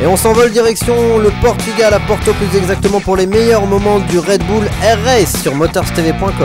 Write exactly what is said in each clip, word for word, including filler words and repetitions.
Et on s'envole direction le Portugal, à Porto plus exactement, pour les meilleurs moments du Red Bull Air Race sur motors t v point com.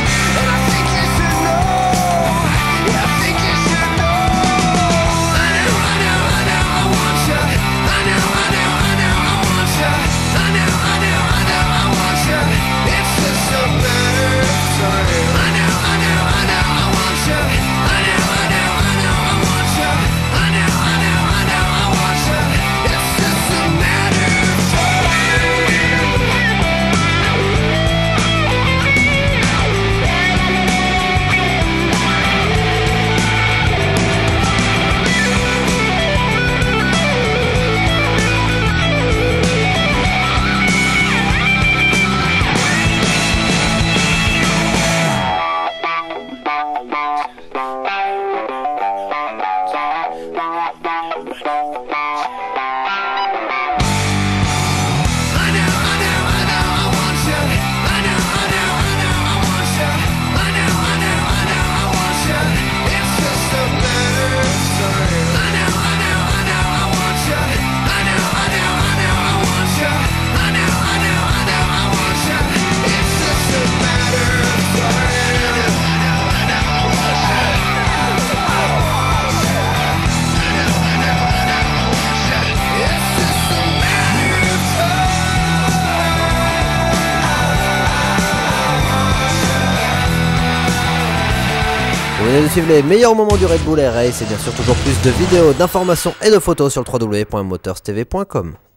Vous venez de suivre les meilleurs moments du Red Bull Air Race et bien sûr toujours plus de vidéos, d'informations et de photos sur le w w w point motors t v point com.